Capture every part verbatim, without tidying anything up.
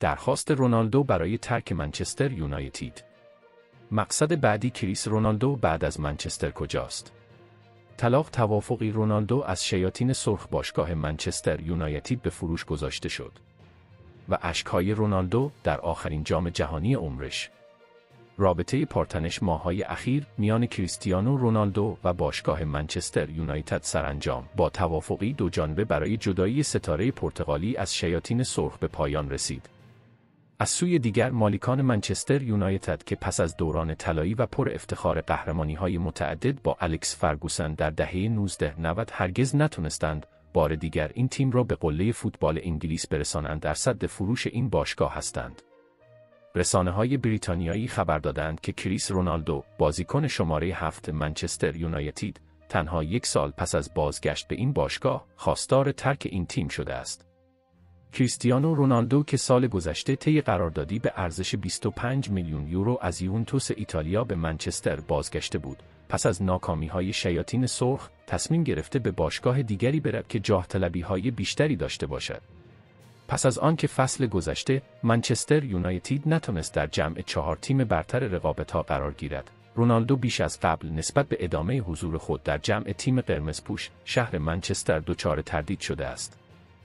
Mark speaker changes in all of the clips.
Speaker 1: درخواست رونالدو برای ترک منچستر یونایتد. مقصد بعدی کریس رونالدو بعد از منچستر کجاست؟ طلاق توافقی رونالدو از شیاطین سرخ باشگاه منچستر یونایتد به فروش گذاشته شد و اشک‌های رونالدو در آخرین جام جهانی عمرش. رابطه پرتنش ماه‌های اخیر میان کریستیانو رونالدو و باشگاه منچستر یونایتد سرانجام با توافقی دوجانبه برای جدایی ستاره پرتغالی از شیاطین سرخ به پایان رسید. از سوی دیگر مالکان منچستر یونایتد که پس از دوران طلایی و پر افتخار قهرمانی‌های متعدد با الکس فرگوسن در دهه نوزده نود هرگز نتونستند بار دیگر این تیم را به قله فوتبال انگلیس برسانند در صدد فروش این باشگاه هستند. رسانه‌های بریتانیایی خبر دادند که کریس رونالدو، بازیکن شماره هفت منچستر یونایتد، تنها یک سال پس از بازگشت به این باشگاه خواستار ترک این تیم شده است. کریستیانو رونالدو که سال گذشته طی قراردادی به ارزش بیست و پنج میلیون یورو از یوونتوس ایتالیا به منچستر بازگشته بود، پس از ناکامی‌های شیاطین سرخ تصمیم گرفته به باشگاه دیگری برود که جاه طلبی‌های بیشتری داشته باشد. پس از آن که فصل گذشته منچستر یونایتد نتونست در جمع چهار تیم برتر رقابت‌ها قرار گیرد، رونالدو بیش از قبل نسبت به ادامه حضور خود در جمع تیم قرمزپوش شهر منچستر دچار تردید شده است.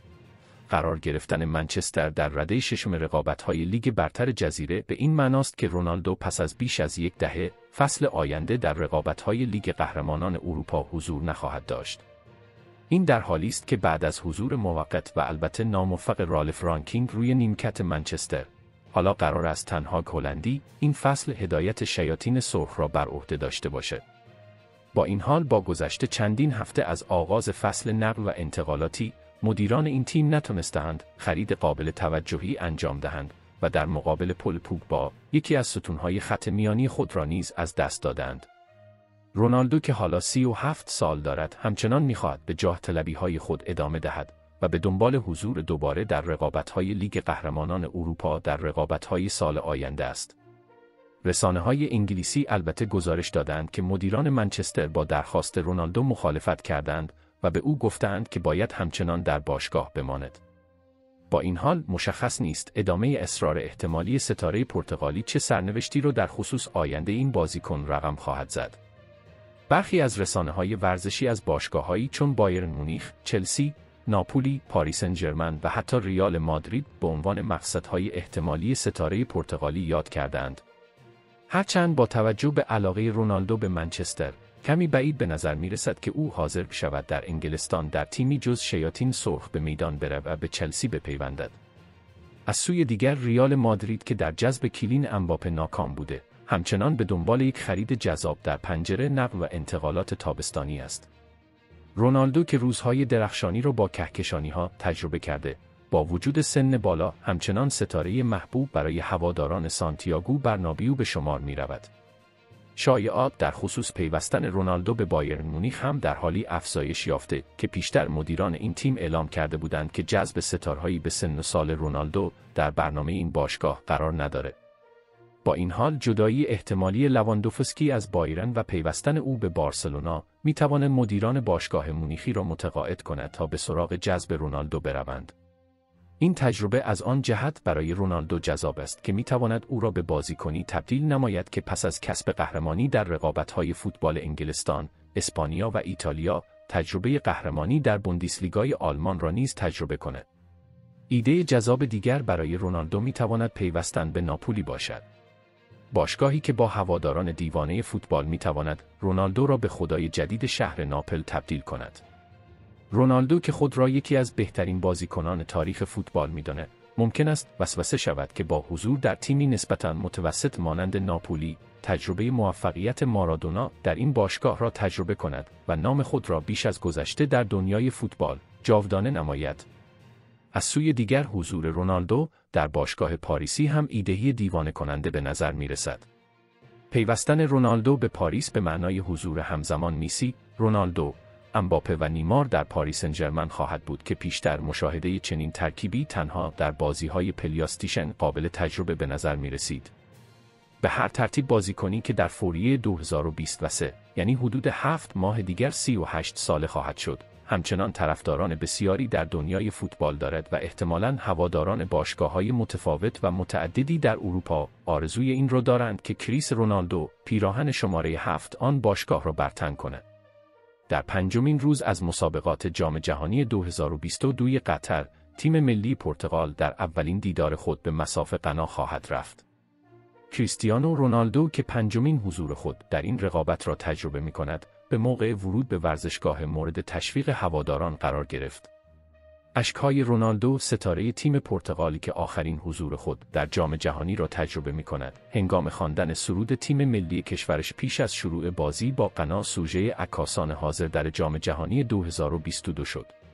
Speaker 1: قرار گرفتن منچستر در رده ششم رقابت‌های لیگ برتر جزیره به این معناست که رونالدو پس از بیش از یک دهه فصل آینده در رقابت‌های لیگ قهرمانان اروپا حضور نخواهد داشت. این در حالی است که بعد از حضور موقت و البته ناموفق رالف رانکینگ روی نیمکت منچستر، حالا قرار است تنها هلندی این فصل هدایت شیاطین سرخ را بر عهده داشته باشد. با این حال با گذشت چندین هفته از آغاز فصل نقل و انتقالاتی، مدیران این تیم نتونستند خرید قابل توجهی انجام دهند و در مقابل پل پوگبا، یکی از ستونهای خط میانی خود را نیز از دست دادند. رونالدو که حالا سی و هفت سال دارد همچنان می‌خواهد به جاه طلبی‌های خود ادامه دهد و به دنبال حضور دوباره در رقابت‌های لیگ قهرمانان اروپا در رقابت‌های سال آینده است. رسانه‌های انگلیسی البته گزارش دادند که مدیران منچستر با درخواست رونالدو مخالفت کردند و به او گفتند که باید همچنان در باشگاه بماند. با این حال مشخص نیست ادامه اصرار احتمالی ستاره پرتغالی چه سرنوشتی را در خصوص آینده این بازیکن رقم خواهد زد. برخی از رسانه‌های ورزشی از باشگاه‌هایی چون بایرن مونیخ، چلسی، ناپولی، پاریس سن ژرمن و حتی ریال مادرید به عنوان مقصدهای احتمالی ستاره پرتغالی یاد کردند. هرچند با توجه به علاقه رونالدو به منچستر، کمی بعید به نظر می‌رسد که او حاضر شود در انگلستان در تیمی جز شیاطین سرخ به میدان برود و به چلسی بپیوندد. از سوی دیگر ریال مادرید که در جذب کیلین امباپه ناکام بوده، همچنان به دنبال یک خرید جذاب در پنجره نقل و انتقالات تابستانی است. رونالدو که روزهای درخشانی را با کهکشانی‌ها تجربه کرده، با وجود سن بالا همچنان ستاره محبوب برای هواداران سانتیاگو برنابیو به شمار می‌رود. شایعات در خصوص پیوستن رونالدو به بایرن مونیخ هم در حالی افزایش یافته که پیشتر مدیران این تیم اعلام کرده بودند که جذب ستارهایی به سن و سال رونالدو در برنامه این باشگاه قرار نداره. با این حال جدایی احتمالی لواندوفسکی از بایرن و پیوستن او به بارسلونا میتواند مدیران باشگاه مونیخی را متقاعد کند تا به سراغ جذب رونالدو بروند. این تجربه از آن جهت برای رونالدو جذاب است که میتواند او را به بازیکنی تبدیل نماید که پس از کسب قهرمانی در رقابت‌های فوتبال انگلستان، اسپانیا و ایتالیا، تجربه قهرمانی در بوندسلیگای آلمان را نیز تجربه کند. ایده جذاب دیگر برای رونالدو میتواند پیوستن به ناپولی باشد. باشگاهی که با هواداران دیوانه فوتبال میتواند رونالدو را به خدای جدید شهر ناپل تبدیل کند. رونالدو که خود را یکی از بهترین بازیکنان تاریخ فوتبال می‌داند، ممکن است وسوسه شود که با حضور در تیمی نسبتاً متوسط مانند ناپولی، تجربه موفقیت مارادونا در این باشگاه را تجربه کند و نام خود را بیش از گذشته در دنیای فوتبال جاودانه نماید. از سوی دیگر حضور رونالدو در باشگاه پاریسی هم ایده‌ای دیوانه کننده به نظر می‌رسد. پیوستن رونالدو به پاریس به معنای حضور همزمان مسی، رونالدو، امباپه و نیمار در پاریس سن ژرمن خواهد بود که پیشتر مشاهده چنین ترکیبی تنها در بازی‌های پلی‌استیشن قابل تجربه به نظر می‌رسید. به هر ترتیب بازیکنی که در فوریه دو هزار و بیست و سه، یعنی حدود هفت ماه دیگر سی و هشت ساله خواهد شد، همچنان طرفداران بسیاری در دنیای فوتبال دارد و احتمالاً هواداران باشگاه‌های متفاوت و متعددی در اروپا آرزوی این را دارند که کریس رونالدو پیراهن شماره هفت آن باشگاه را بر تن کند. در پنجمین روز از مسابقات جام جهانی دو هزار و بیست و دو قطر، تیم ملی پرتغال در اولین دیدار خود به مصاف غنا خواهد رفت. کریستیانو رونالدو که پنجمین حضور خود در این رقابت را تجربه می‌کند، به موقع ورود به ورزشگاه مورد تشویق هواداران قرار گرفت. اشک‌های رونالدو، ستاره تیم پرتغالی که آخرین حضور خود در جام جهانی را تجربه می‌کند، هنگام خواندن سرود تیم ملی کشورش پیش از شروع بازی با غنا سوژه عکاسان حاضر در جام جهانی دو هزار و بیست و دو شد.